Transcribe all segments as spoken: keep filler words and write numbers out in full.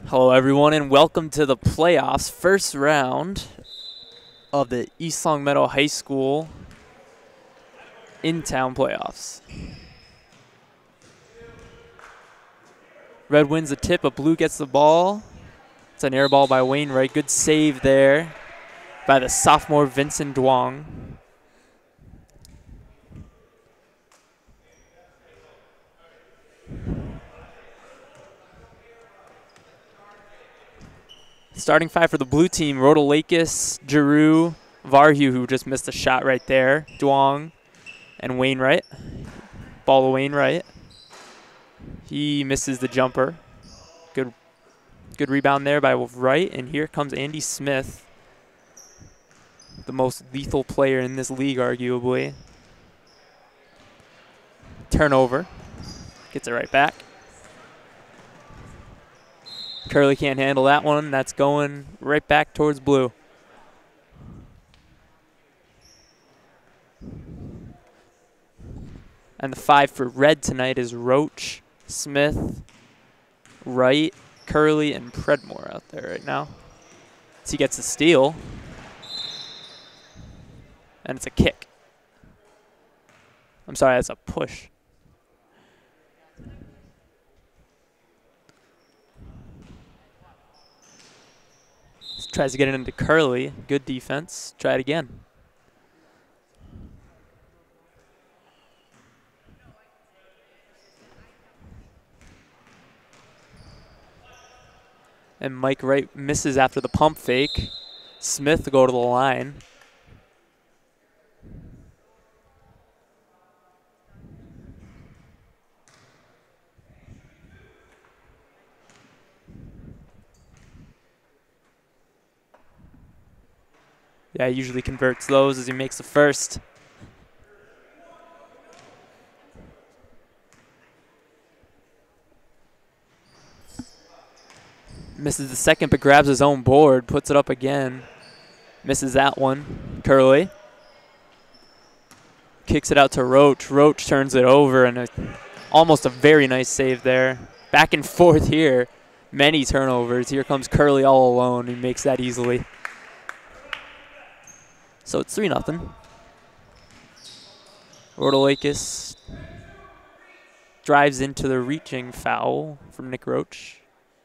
Hello everyone and welcome to the playoffs, first round of the East Longmeadow High School in-town playoffs. Red wins the tip, but blue gets the ball. It's an air ball by Wainwright. Good save there by the sophomore Vincent Duong. Starting five for the blue team, Rodolakis, Giroux, Varhu, who just missed a shot right there, Duong, and Wainwright. Ball to Wainwright. He misses the jumper. Good, good rebound there by Wright, and here comes Andy Smith, the most lethal player in this league, arguably. Turnover. Gets it right back. Curley can't handle that one. That's going right back towards blue. And the five for red tonight is Roach, Smith, Wright, Curley, and Predmore out there right now. So he gets the steal. And it's a kick. I'm sorry, that's a push. Tries to get it into Curley. Good defense. Try it again. And Mike Wright misses after the pump fake. Smith go to the line. Yeah, he usually converts those as he makes the first. Misses the second, but grabs his own board, puts it up again. Misses that one. Curley. Kicks it out to Roach. Roach turns it over, and a, almost a very nice save there. Back and forth here. Many turnovers. Here comes Curley all alone. He makes that easily. So it's three nothing. Rodolakis drives into the reaching foul from Nick Roach.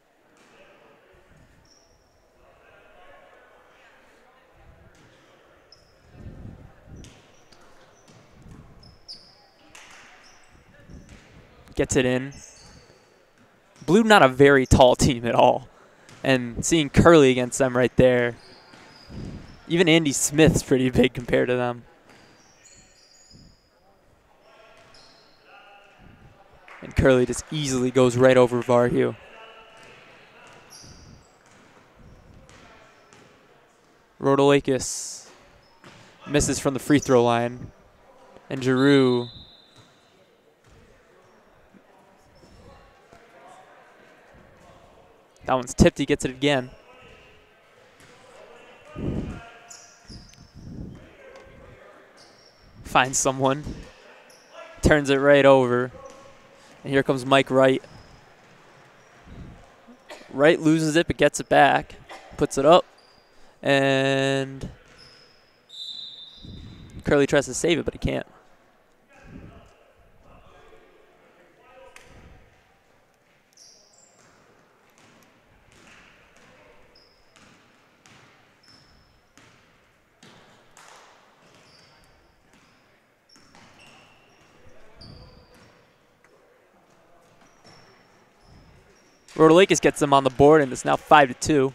Gets it in. Blue not a very tall team at all. And seeing Curley against them right there. Even Andy Smith's pretty big compared to them. And Curley just easily goes right over Varhu. Rodolakis misses from the free throw line. And Giroux that one's tipped, he gets it again. Finds someone, turns it right over, and here comes Mike Wright. Wright loses it but gets it back, puts it up, and Curley tries to save it, but he can't. Rodolakis gets them on the board, and it's now five to two.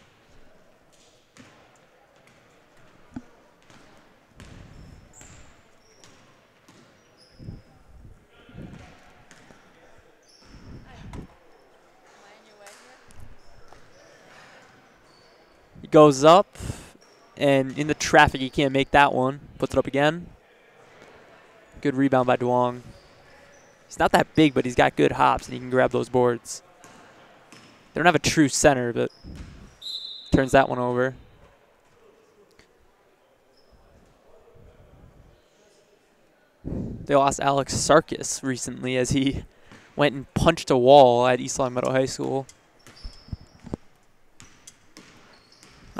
He goes up, and in the traffic, he can't make that one. Puts it up again. Good rebound by Duong. He's not that big, but he's got good hops, and he can grab those boards. They don't have a true center, but turns that one over. They lost Alex Sarkis recently as he went and punched a wall at East Longmeadow High School.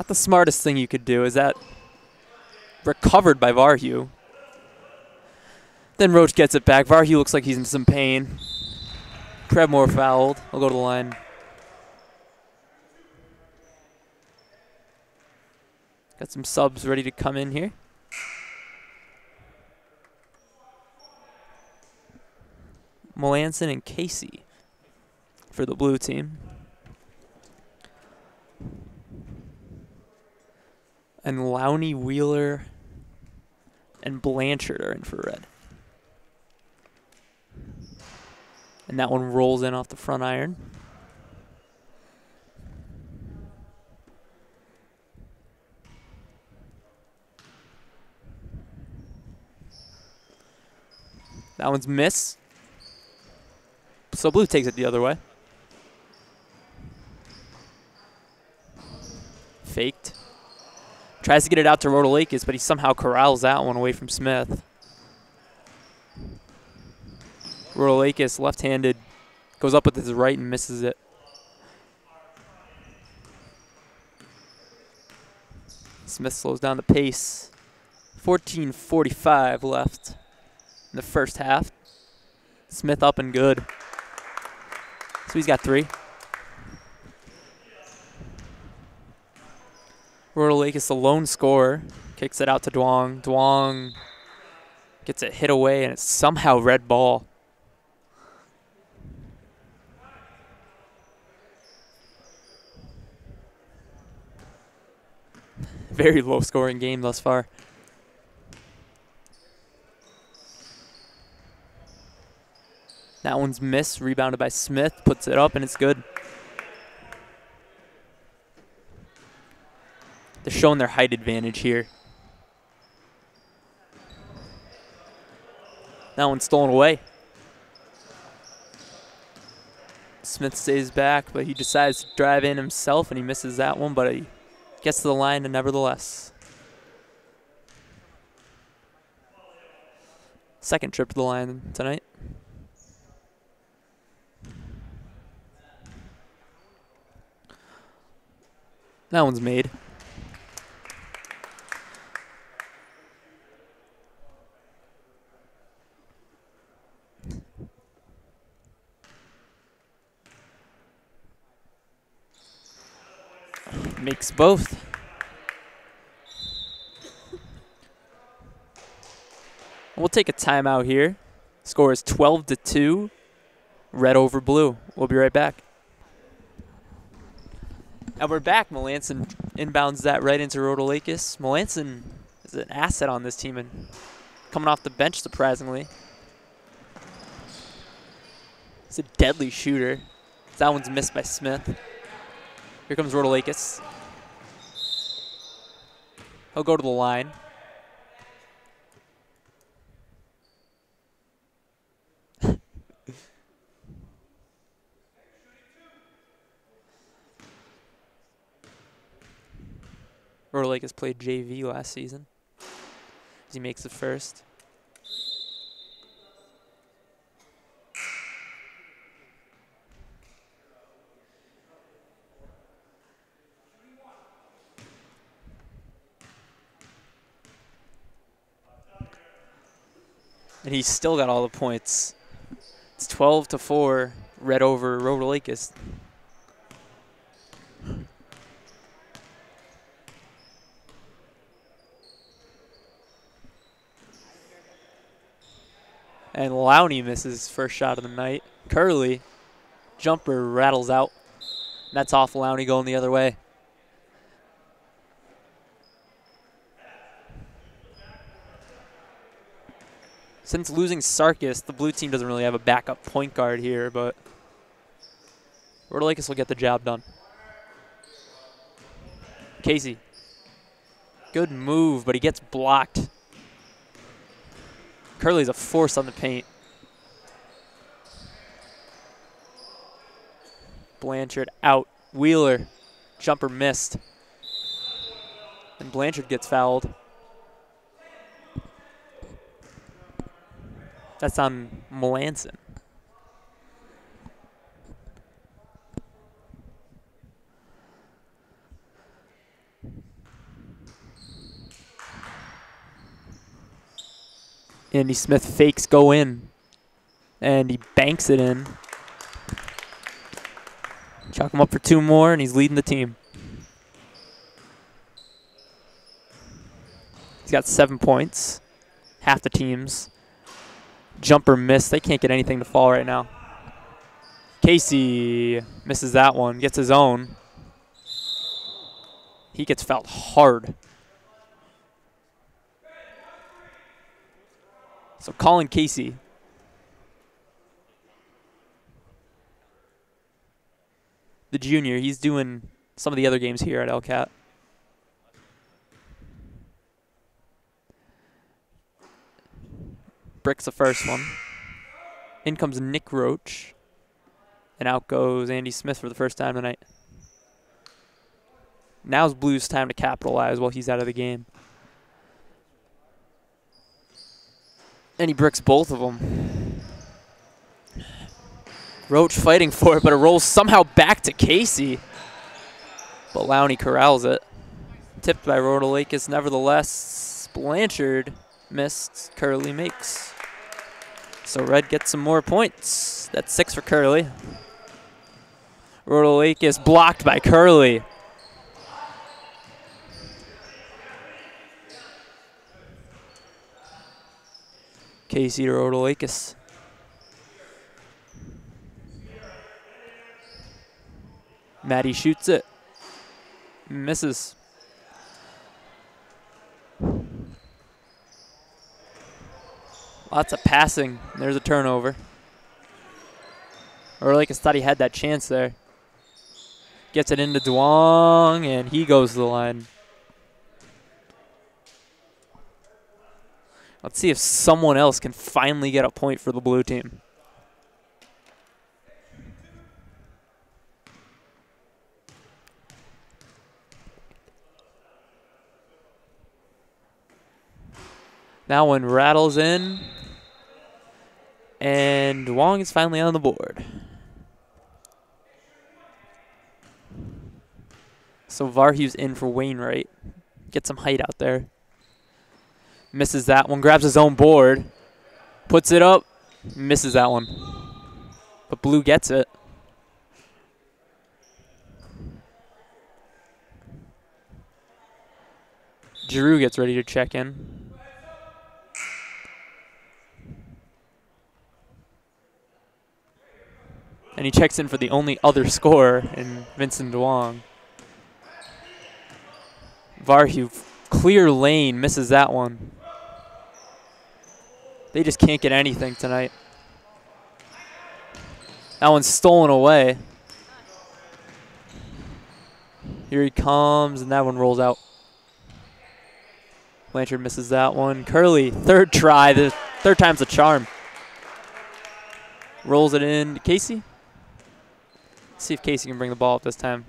Not the smartest thing you could do. Is that recovered by Varhu. Then Roach gets it back. Varhu looks like he's in some pain. Krebmore fouled. I'll go to the line. Got some subs ready to come in here. Melanson and Casey for the blue team. And Lowney, Wheeler, and Blanchard are in for red. And that one rolls in off the front iron. That one's miss. So blue takes it the other way. Faked. Tries to get it out to Rodolakis, but he somehow corrals that one away from Smith. Rodolakis, left-handed, goes up with his right and misses it. Smith slows down the pace. fourteen forty-five left in the first half. Smith up and good. So he's got three. Rodolakis, the lone scorer, kicks it out to Duong. Duong gets it hit away, and it's somehow red ball. Very low-scoring game thus far. That one's missed, rebounded by Smith, puts it up, and it's good. They're showing their height advantage here. That one's stolen away. Smith stays back, but he decides to drive in himself, and he misses that one, but he gets to the line nevertheless. Second trip to the line tonight. That one's made. Makes both. We'll take a timeout here. Score is twelve to two. Red over blue. We'll be right back. And we're back. Melanson inbounds that right into Rodolakis. Melanson is an asset on this team and coming off the bench, surprisingly. He's a deadly shooter. That one's missed by Smith. Here comes Rodolakis. He'll go to the line. Rodolakis played J V last season. He makes the first. And he's still got all the points. It's twelve to four, red over Rodolakis. And Lowney misses his first shot of the night. Curley, jumper rattles out. And that's off Lowney going the other way. Since losing Sarkis, the blue team doesn't really have a backup point guard here, but Rodolakis will get the job done. Casey. Good move, but he gets blocked. Curley's a force on the paint. Blanchard out. Wheeler. Jumper missed. And Blanchard gets fouled. That's on Melanson. Andy Smith fakes go in. And he banks it in. Chalk him up for two more, and he's leading the team. He's got seven points. Half the teams. Jumper missed. They can't get anything to fall right now. Casey misses that one. Gets his own. He gets fouled hard. So Colin Casey. The junior, he's doing some of the other games here at L C A T. Bricks the first one. In comes Nick Roach. And out goes Andy Smith for the first time tonight. Now's Blues' time to capitalize while he's out of the game. And he bricks both of them. Roach fighting for it, but it rolls somehow back to Casey. But Lowney corrals it. Tipped by Rodolakis. Nevertheless, Blanchard missed. Curley makes. So Red gets some more points. That's six for Curley. Rodolakis blocked by Curley. Casey to Rodolakis. Maddie shoots it. Misses. Lots of passing. There's a turnover. Rodolakis thought he had that chance there. Gets it into Duong, and he goes to the line. Let's see if someone else can finally get a point for the blue team. That one rattles in. And Duong is finally on the board. So Varhu's in for Wainwright. Get some height out there. Misses that one. Grabs his own board. Puts it up. Misses that one. But Blue gets it. Giroux gets ready to check in. And he checks in for the only other scorer in Vincent Duong. Varhu, clear lane, misses that one. They just can't get anything tonight. That one's stolen away. Here he comes, and that one rolls out. Blanchard misses that one. Curley, third try. The third time's a charm. Rolls it in to Casey. Let's see if Casey can bring the ball up this time.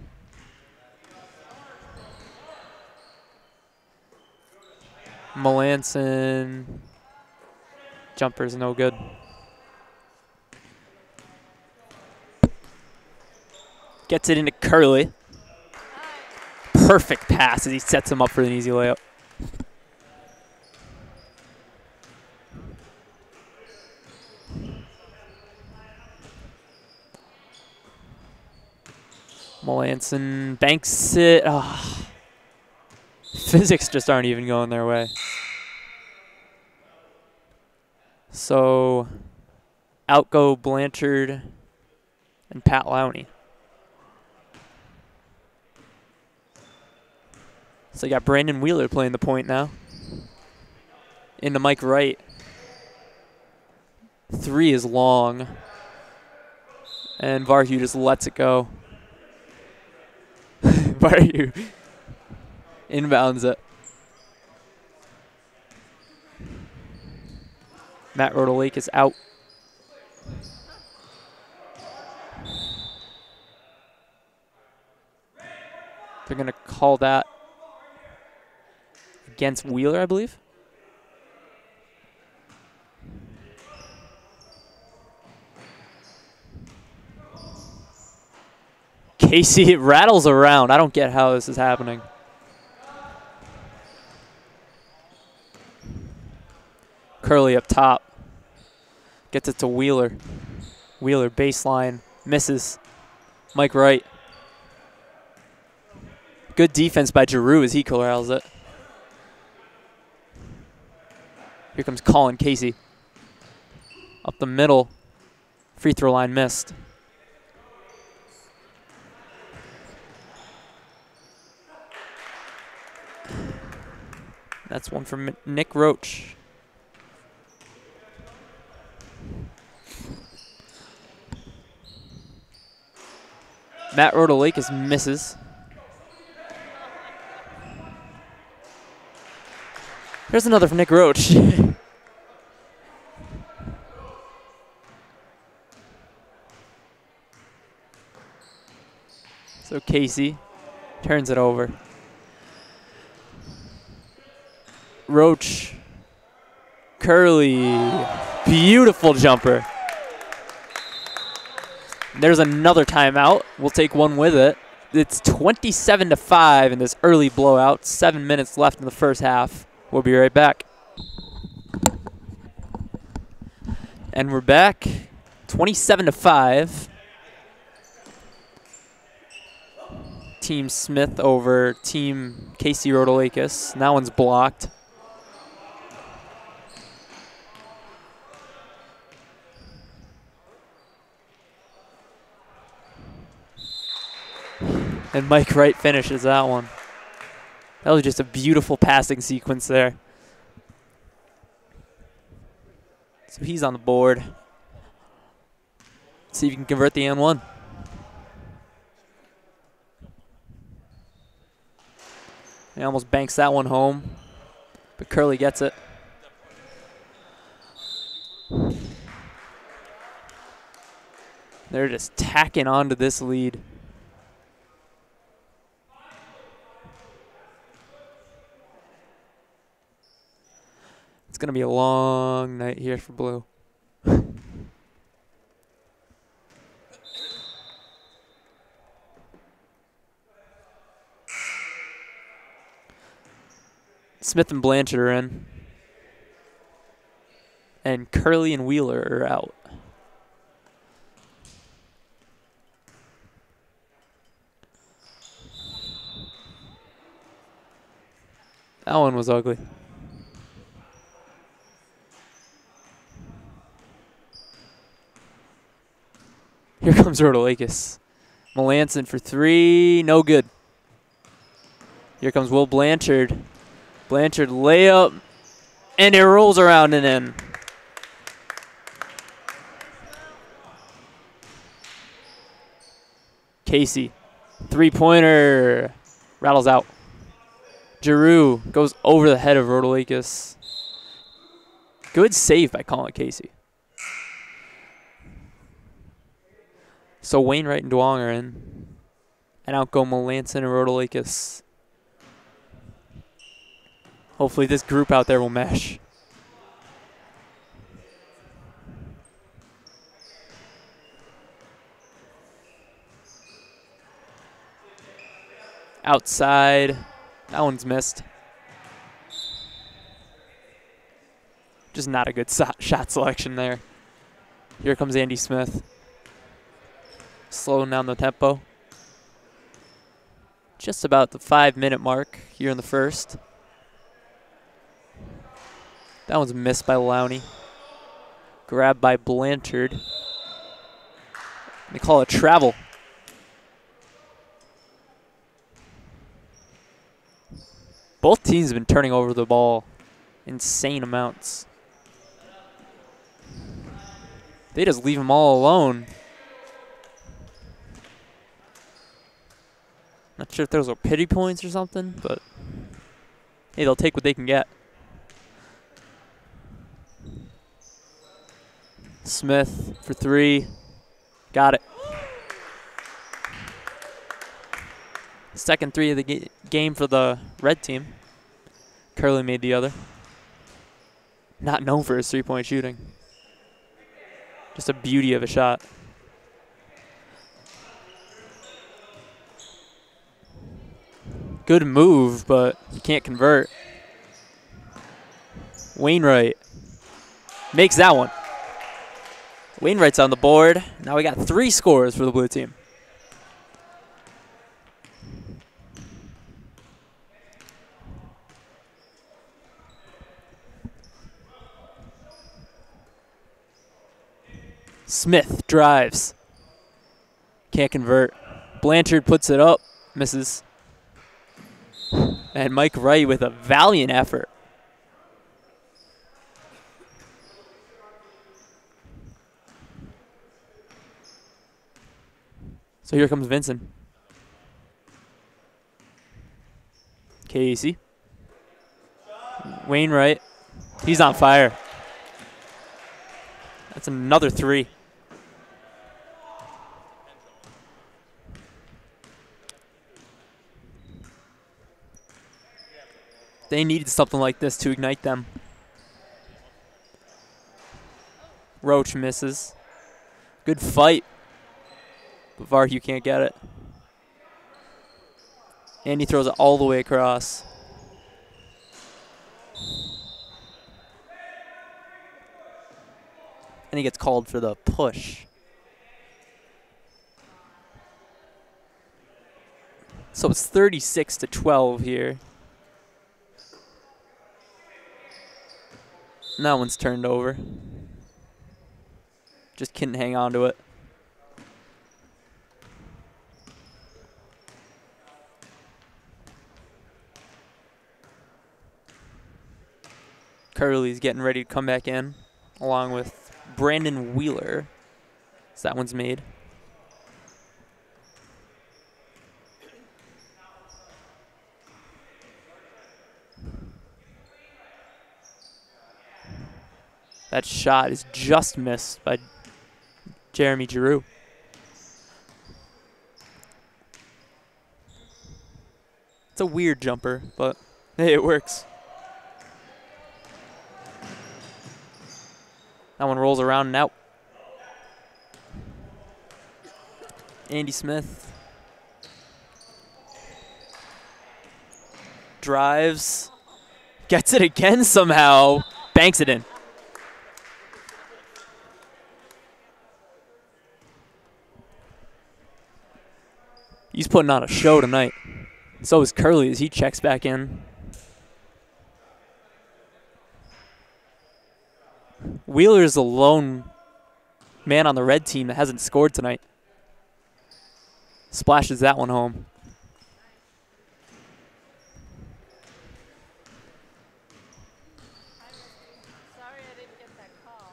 Melanson. Jumper's no good. Gets it into Curley. Perfect pass as he sets him up for an easy layup. Melanson banks it. Oh. Physics just aren't even going their way. So out go Blanchard and Pat Lowney. So you got Brandon Wheeler playing the point now. Into Mike Wright. Three is long. And Varhu just lets it go. Varhu inbounds it. Matt Rodolake is out. They're going to call that against Wheeler, I believe. Casey, it rattles around. I don't get how this is happening. Curly up top. Gets it to Wheeler. Wheeler baseline. Misses. Mike Wright. Good defense by Giroux as he corrals it. Here comes Colin Casey. Up the middle. Free throw line missed. That's one from Nick Roach. Matt Rodolakis misses. Here's another from Nick Roach. So Casey turns it over. Roach. Curly. Beautiful jumper. There's another timeout. We'll take one with it. It's twenty-seven to five in this early blowout. Seven minutes left in the first half. We'll be right back. And we're back. twenty-seven to five. Team Smith over Team Casey Rodolakis. That one's blocked. And Mike Wright finishes that one. That was just a beautiful passing sequence there. So he's on the board. See if you can convert the and one. He almost banks that one home, but Curly gets it. They're just tacking onto this lead. It's going to be a long night here for Blue. Smith and Blanchard are in. And Curly and Wheeler are out. That one was ugly. Here comes Rodolakis. Melanson for three, no good. Here comes Will Blanchard. Blanchard layup, and it rolls around and in. Casey, three-pointer, rattles out. Giroux goes over the head of Rodolakis. Good save by Colin Casey. So Wainwright and Duong are in. And out go Melanson and Rodolakis. Hopefully this group out there will mesh. Outside. That one's missed. Just not a good so shot selection there. Here comes Andy Smith. Slowing down the tempo. Just about the five-minute mark here in the first. That one's missed by Lowney. Grabbed by Blanchard. They call it travel. Both teams have been turning over the ball insane amounts. They just leave them all alone. Not sure if those are pity points or something, but hey, they'll take what they can get. Smith for three. Got it. Second three of the ga game for the red team. Curly made the other. Not known for his three-point shooting. Just a beauty of a shot. Good move, but you can't convert. Wainwright. Makes that one. Wainwright's on the board. Now we got three scores for the blue team. Smith drives. Can't convert. Blanchard puts it up. Misses. And Mike Wright with a valiant effort. So here comes Vincent. Casey. Wainwright. He's on fire. That's another three. They needed something like this to ignite them. Roach misses. Good fight. But Varhu can't get it. And he throws it all the way across. And he gets called for the push. So it's thirty-six to twelve here. And that one's turned over. Just couldn't hang on to it. Curley's getting ready to come back in, along with Brandon Wheeler. So that one's made. That shot is just missed by Jeremy Giroux. It's a weird jumper, but hey, it works. That one rolls around and out. Andy Smith drives, gets it again somehow, banks it in. He's putting on a show tonight. So is Curley as he checks back in. Wheeler's the lone man on the red team that hasn't scored tonight. Splashes that one home. Sorry I didn't get that call.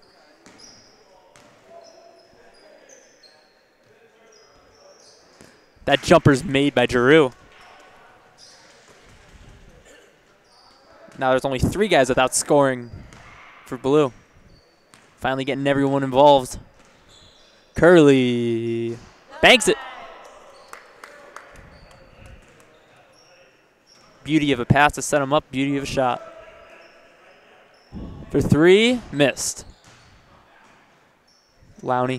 That jumper's made by Giroux. Now there's only three guys without scoring for blue. Finally getting everyone involved. Curley banks it. Beauty of a pass to set him up. Beauty of a shot. For three, missed. Lowney.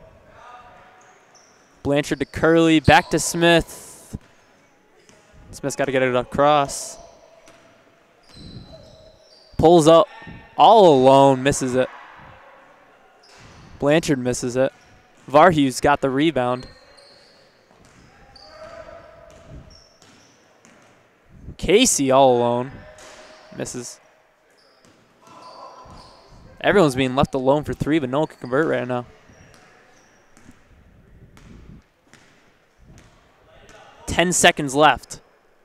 Blanchard to Curley. Back to Smith. Smith's got to get it across. Pulls up. All alone. Misses it. Blanchard misses it. Varhu's got the rebound. Casey all alone. Misses. Everyone's being left alone for three, but no one can convert right now. Ten seconds left.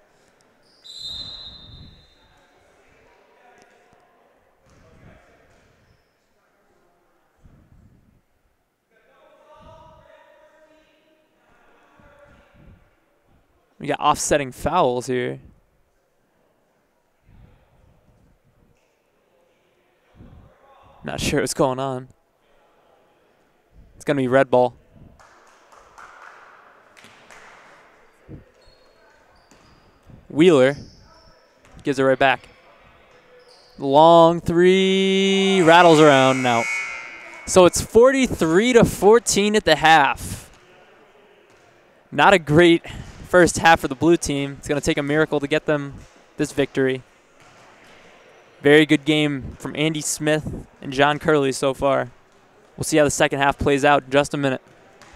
We got offsetting fouls here. Not sure what's going on. It's going to be red ball. Wheeler gives it right back. Long three, rattles around now. So it's forty-three to fourteen at the half. Not a great first half for the blue team. It's going to take a miracle to get them this victory. Very good game from Andy Smith and John Curley so far. We'll see how the second half plays out in just a minute.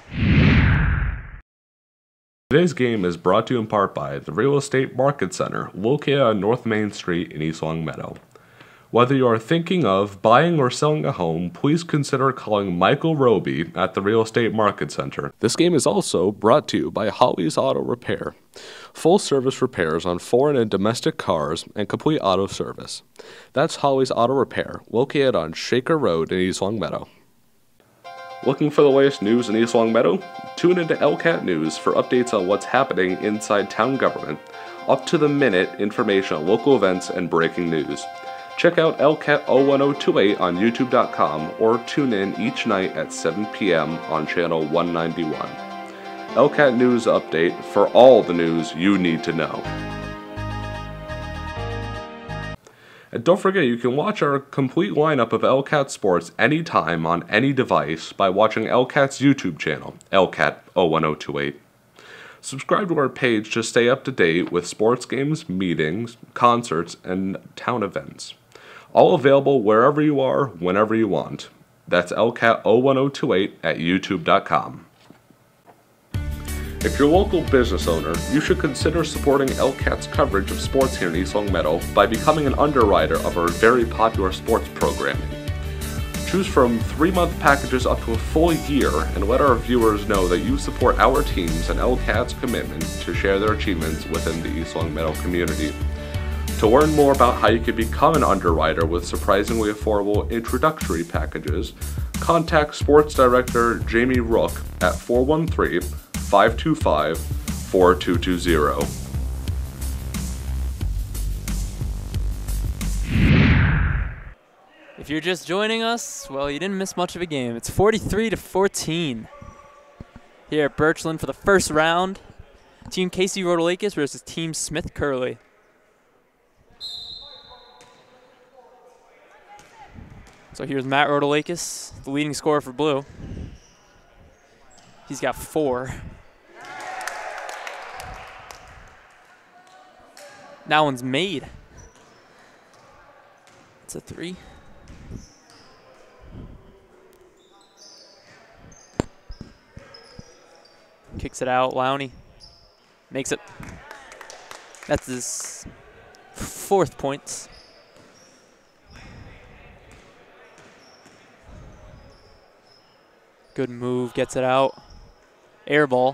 Today's game is brought to you in part by the Real Estate Market Center, located on North Main Street in East Longmeadow. Whether you are thinking of buying or selling a home, please consider calling Michael Roby at the Real Estate Market Center. This game is also brought to you by Holly's Auto Repair. Full service repairs on foreign and domestic cars and complete auto service. That's Holly's Auto Repair, located on Shaker Road in East Longmeadow. Looking for the latest news in East Longmeadow? Tune into L C A T News for updates on what's happening inside town government, up-to-the-minute information on local events and breaking news. Check out L C A T zero one zero two eight on YouTube dot com or tune in each night at seven p m on channel one ninety-one. L C A T News Update for all the news you need to know. And don't forget, you can watch our complete lineup of L C A T Sports anytime on any device by watching L C A T's YouTube channel, L C A T zero one zero two eight. Subscribe to our page to stay up to date with sports games, meetings, concerts, and town events. All available wherever you are, whenever you want. That's L C A T zero one zero two eight at YouTube dot com. If you're a local business owner, you should consider supporting L C A T's coverage of sports here in East Longmeadow by becoming an underwriter of our very popular sports programming. Choose from three-month packages up to a full year and let our viewers know that you support our teams and L C A T's commitment to share their achievements within the East Longmeadow community. To learn more about how you can become an underwriter with surprisingly affordable introductory packages, contact Sports Director Jamie Rook at four one three, five two five, four two two zero. If you're just joining us, well, you didn't miss much of a game. It's forty-three to fourteen here at Birchland for the first round. Team Casey Rodolakis versus Team Smith Curley. So here's Matt Rodolakis, the leading scorer for blue. He's got four. That one's made. It's a three. Kicks it out, Lowney. Makes it. That's his fourth points. Good move, gets it out. Air ball.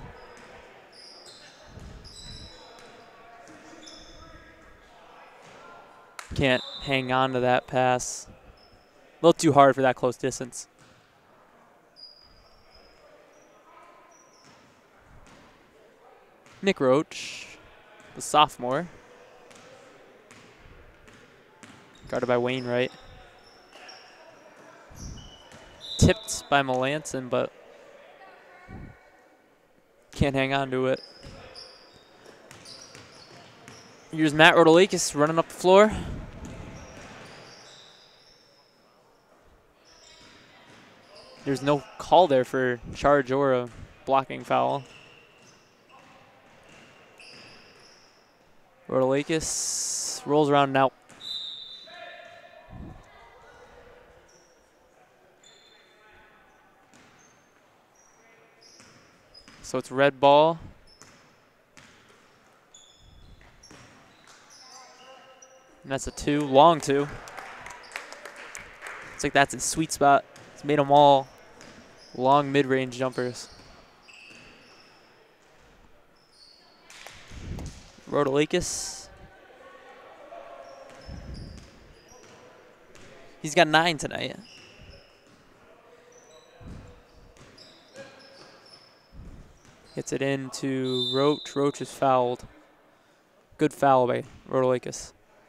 Can't hang on to that pass. A little too hard for that close distance. Nick Roach, the sophomore. Guarded by Wainwright. Tipped by Melanson, but can't hang on to it. Here's Matt Rodolakis running up the floor. There's no call there for charge or a blocking foul. Rodolakis rolls around and out. So it's red ball. And that's a two, long two. It's like that's his sweet spot. He's made them all long mid-range jumpers. Rodolakis. He's got nine tonight. Gets it into Roach. Roach is fouled. Good foul by Rodolakis.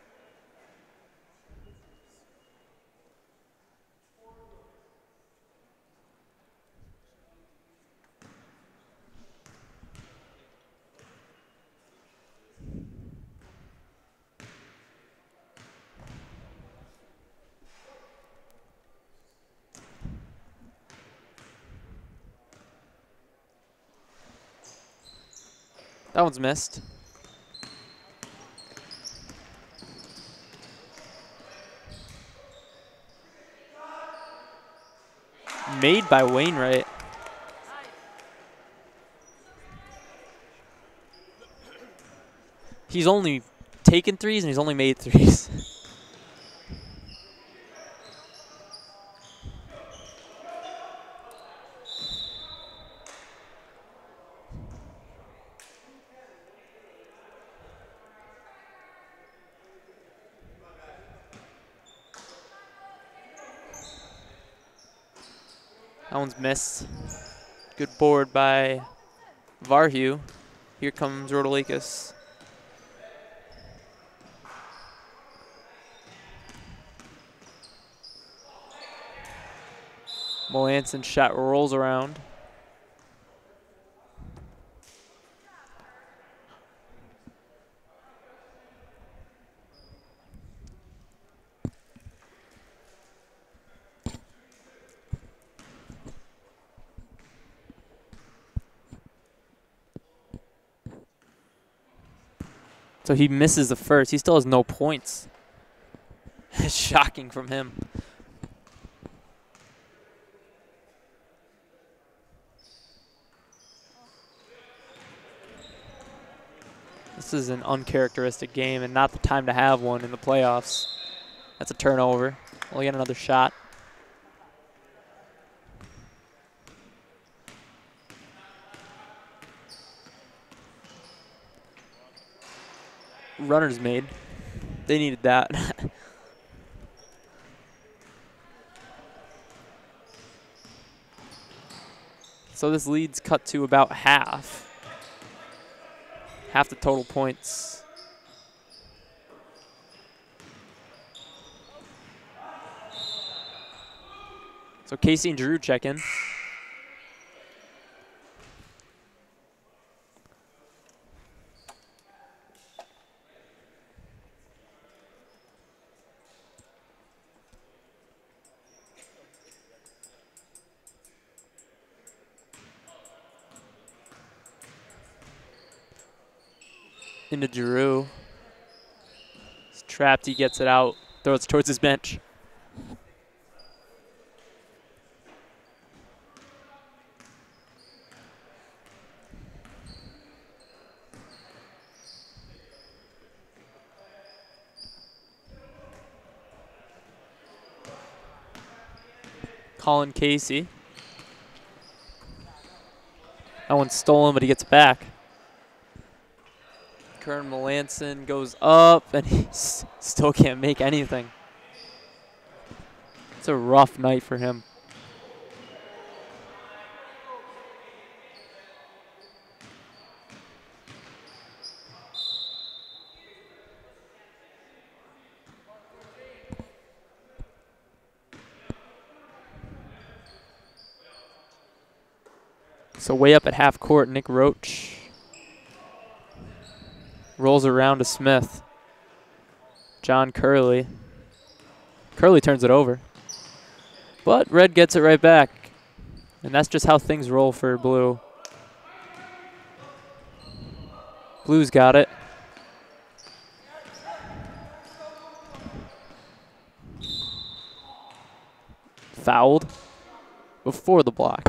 That one's missed. made by Wainwright. He's only taken threes and he's only made threes. That one's missed. Good board by Varhu. Here comes Rodolakis. Melanson's shot rolls around. So he misses the first. He still has no points. Shocking from him. This is an uncharacteristic game and not the time to have one in the playoffs. That's a turnover. We'll get another shot. Runners made. They needed that. So this lead's cut to about half. Half the total points. So Casey and Drew check in. Into Drew. He's trapped, he gets it out, throws it towards his bench. Colin Casey. That one's stolen, but he gets it back. Kern Melanson goes up, and he still can't make anything. It's a rough night for him. So way up at half court, Nick Roach rolls around to Smith. John Curley. Curley turns it over. But Red gets it right back. And that's just how things roll for Blue. Blue's got it. Fouled before the block.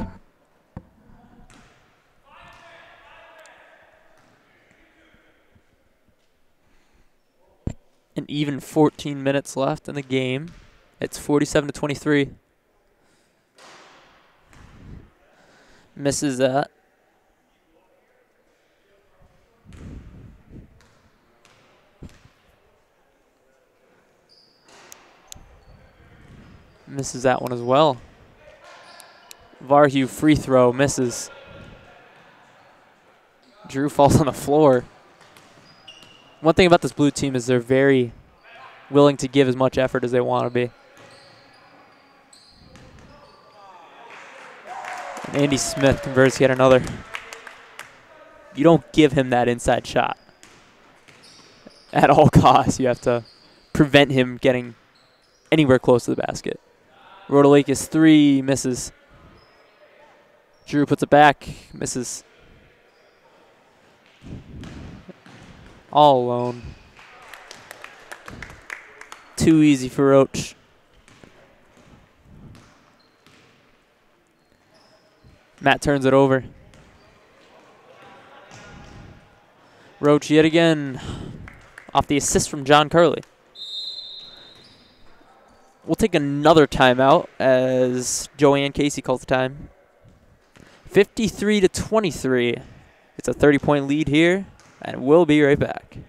And even fourteen minutes left in the game. It's forty-seven to twenty-three. Misses that. Misses that one as well. Varhu free throw misses. Drew falls on the floor. One thing about this Blue team is they're very willing to give as much effort as they want to be. And Andy Smith converts yet another. You don't give him that inside shot. At all costs, you have to prevent him getting anywhere close to the basket. Rodolakis three, misses. Drew puts it back, misses. All alone. Too easy for Roach. Matt turns it over. Roach yet again off the assist from John Curley. We'll take another timeout as Joanne Casey calls the time. fifty-three to twenty-three. It's a thirty-point lead here, and we'll be right back.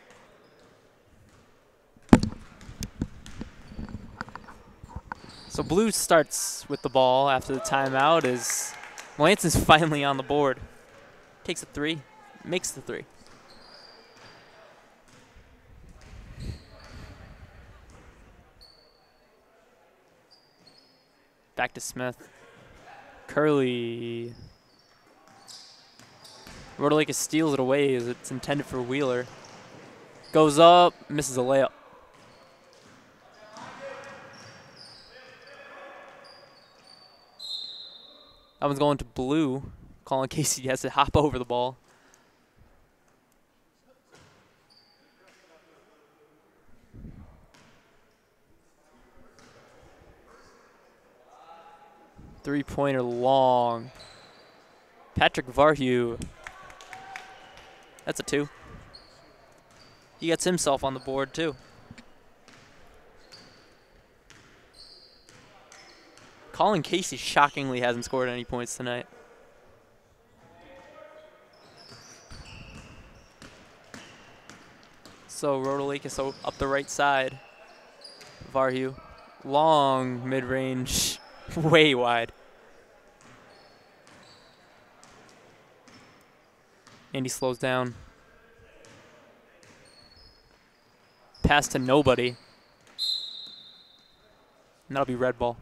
So Blue starts with the ball after the timeout as Melanson's finally on the board. Takes a three, makes the three. Back to Smith. Curley. Rodolakis steals it away as it's intended for Wheeler. Goes up, misses a layup. That one's going to Blue. Colin Casey has to hop over the ball. Three-pointer long. Patrick Varhue. That's a two. He gets himself on the board, too. Colin Casey shockingly hasn't scored any points tonight. So Rodolakis up the right side. Varhue. Long mid-range. Way wide. And he slows down. Pass to nobody. And that'll be red ball.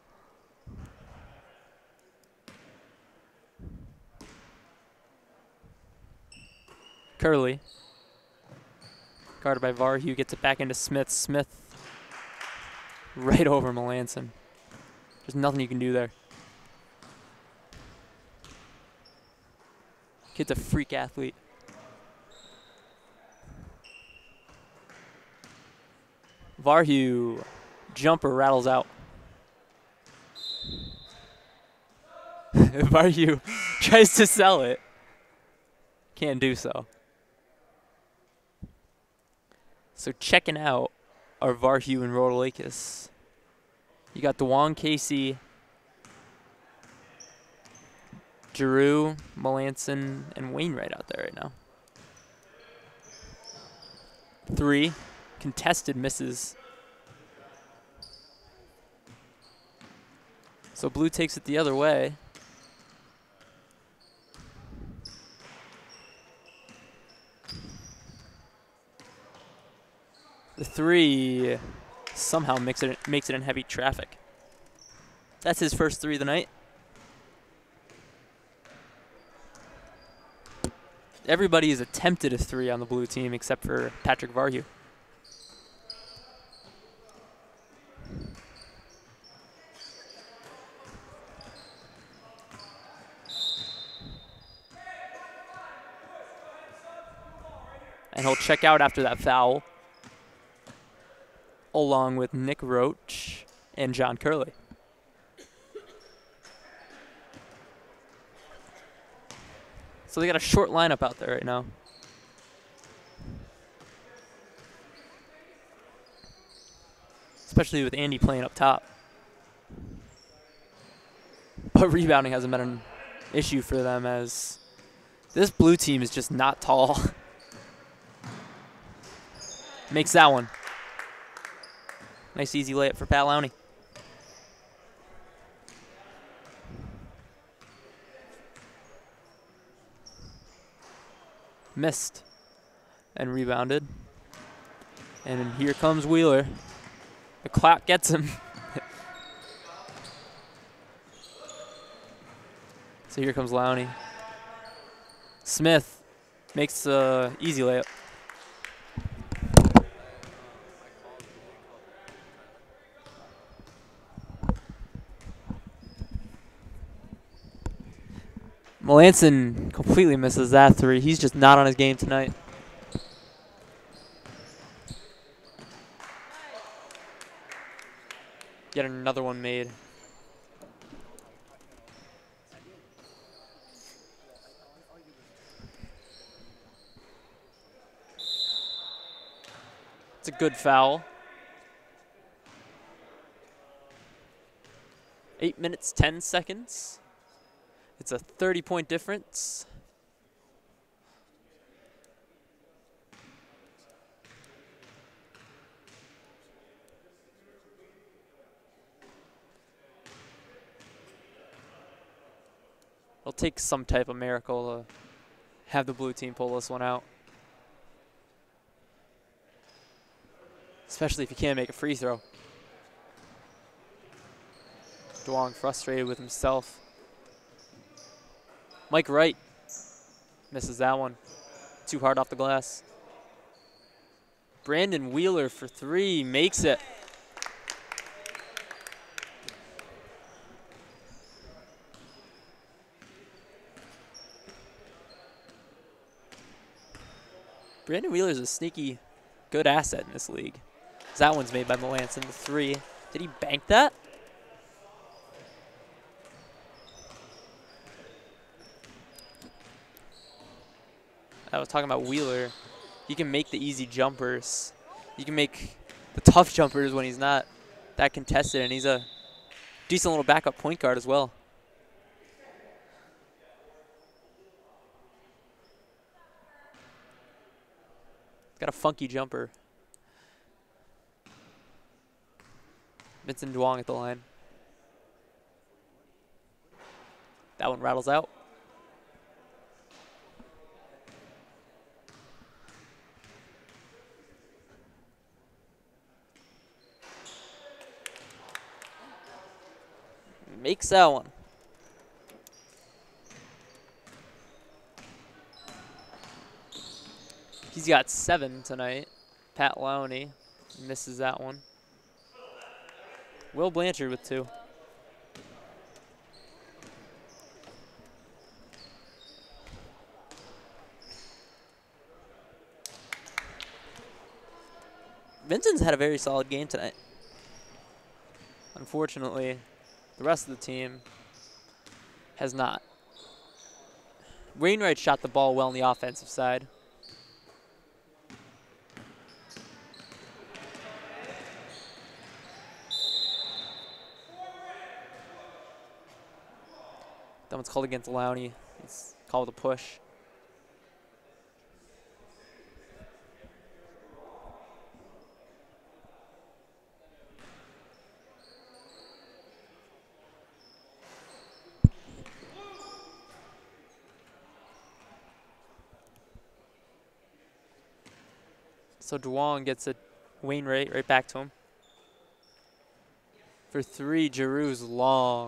Curley. Guarded by Varhue, gets it back into Smith. Smith right over Melanson. There's nothing you can do there. Kid's a freak athlete. Varhue, jumper rattles out. Varhue tries to sell it. Can't do so. So checking out are Varhue and Rodolakis. You got DeJuan Casey, Giroux, Melanson, and Wainwright out there right now. Three. Contested misses. So Blue takes it the other way. The three somehow makes it makes it in heavy traffic. That's his first three of the night. Everybody has attempted a three on the Blue team except for Patrick Varhue. And he'll check out after that foul, along with Nick Roach and John Curley. So they got a short lineup out there right now. Especially with Andy playing up top. But rebounding hasn't been an issue for them as this Blue team is just not tall. Makes that one. Nice easy layup for Pat Lowney. Missed and rebounded. And here comes Wheeler. The clap gets him. So here comes Lowney. Smith makes the easy layup. Melanson completely misses that three. He's just not on his game tonight. Get another one made. It's a good foul. Eight minutes, ten seconds. It's a thirty point difference. It'll take some type of miracle to have the blue team pull this one out. Especially if you can't make a free throw. Duong frustrated with himself. Mike Wright misses that one. Too hard off the glass. Brandon Wheeler for three, makes it. Brandon Wheeler is a sneaky good asset in this league. That one's made by Melanson, the three. Did he bank that? I was talking about Wheeler. He can make the easy jumpers. He can make the tough jumpers when he's not that contested, and he's a decent little backup point guard as well. Got a funky jumper. Vincent Duong at the line. That one rattles out. Makes that one. He's got seven tonight. Pat Lowney misses that one. Will Blanchard with two. Vincent's had a very solid game tonight. Unfortunately, the rest of the team has not. Wainwright shot the ball well on the offensive side. That one's called against Lowney. It's called a push. So Duong gets a Wainwright right back to him. For three, Giroux's long.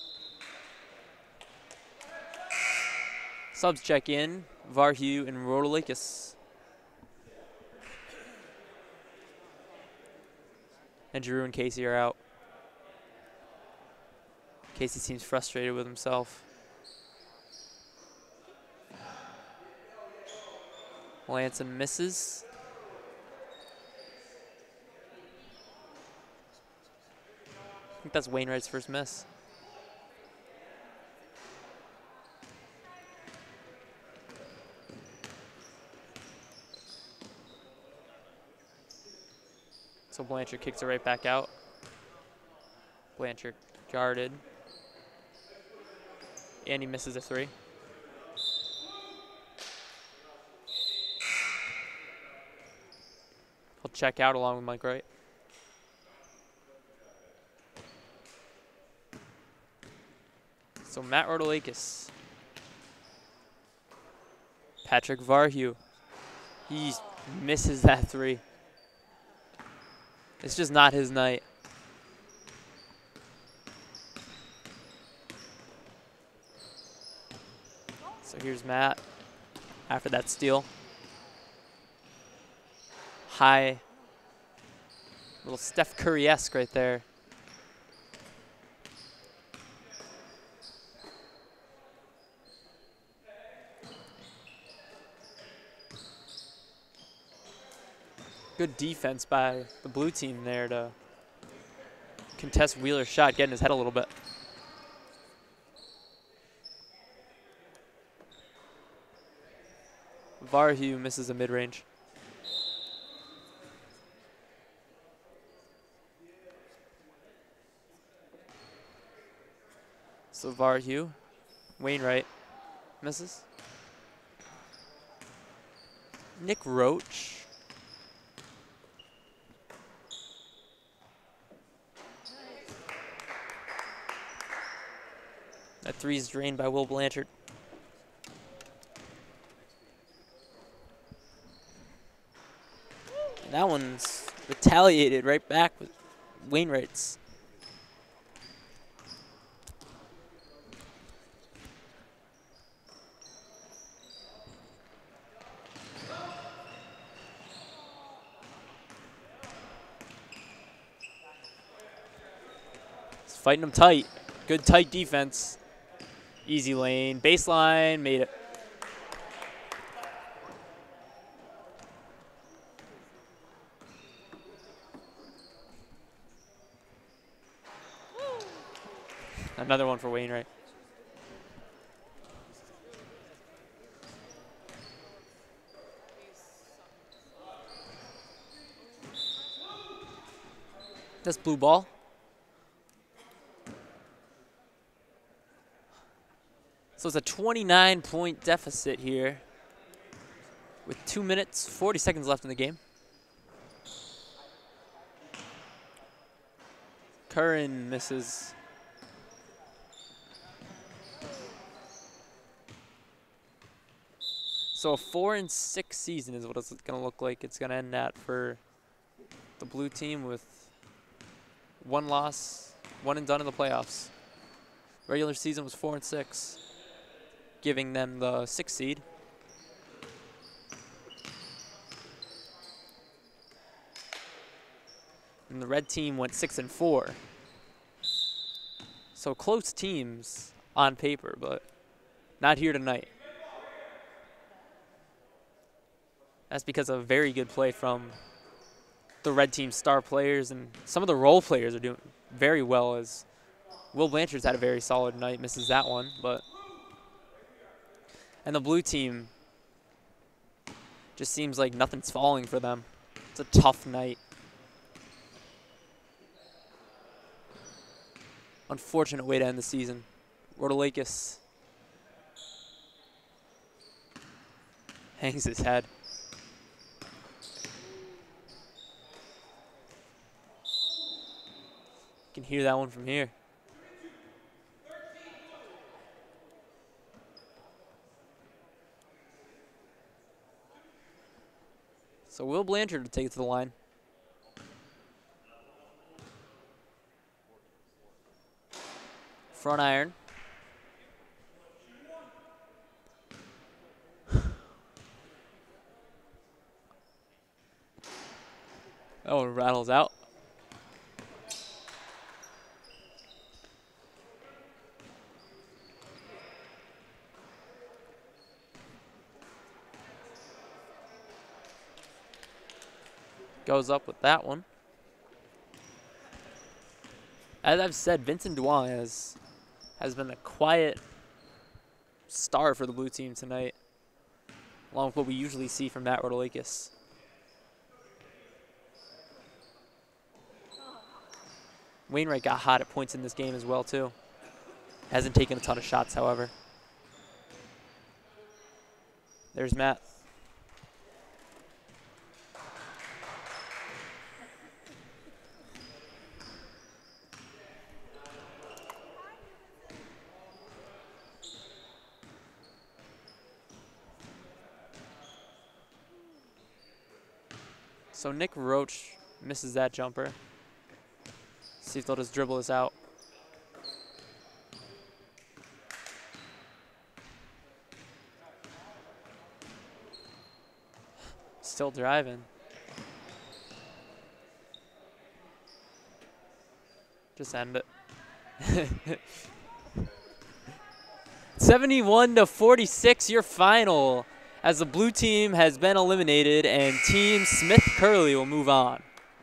Subs check in, Varhue and Rodolakis. And Giroux and Casey are out. Casey seems frustrated with himself. Melanson misses. I think that's Wainwright's first miss. So Blanchard kicks it right back out. Blanchard guarded. And he misses a three. He'll check out along with Mike Wright. So Matt Rodolakis. Patrick Varhue. He misses that three. It's just not his night. So here's Matt after that steal. High. Little Steph Curry-esque right there. Good defense by the blue team there to contest Wheeler's shot, get in his head a little bit. Varhue misses a mid-range. So Varhue, Wainwright, misses. Nick Roach. That three is drained by Will Blanchard. And that one's retaliated right back with Wainwright's. He's fighting him tight. Good tight defense. Easy lane, baseline, made it. Another one for Wainwright. That's blue ball. So it's a twenty-nine point deficit here with two minutes, forty seconds left in the game. Curran misses. So a four and six season is what it's gonna look like. It's gonna end at for the blue team with one loss, one and done in the playoffs. Regular season was four and six, giving them the sixth seed. And the red team went six and four. So close teams on paper, but not here tonight. That's because of very good play from the red team star players, and some of the role players are doing very well, as Will Blanchard's had a very solid night, misses that one, but and the blue team just seems like nothing's falling for them. It's a tough night. Unfortunate way to end the season. Rhodolakis hangs his head. You can hear that one from here. So Will Blanchard will take it to the line. Front iron. Oh, it rattles out. Goes up with that one. As I've said, Vincent Duong has, has been a quiet star for the blue team tonight, along with what we usually see from Matt Rhodolakis. Wainwright got hot at points in this game as well, too. Hasn't taken a ton of shots, however. There's Matt. So Nick Roach misses that jumper. See if they'll just dribble this out. Still driving. Just end it. seventy-one to forty-six, your final, as the blue team has been eliminated and Team Smith Curley will move on.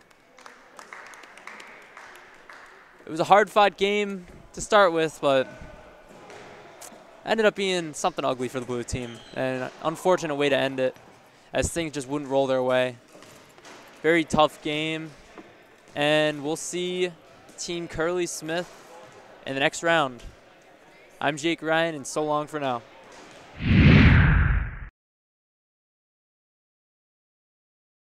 It was a hard-fought game to start with, but ended up being something ugly for the blue team. And an unfortunate way to end it, as things just wouldn't roll their way. Very tough game, and we'll see Team Curley Smith in the next round. I'm Jake Ryan, and so long for now.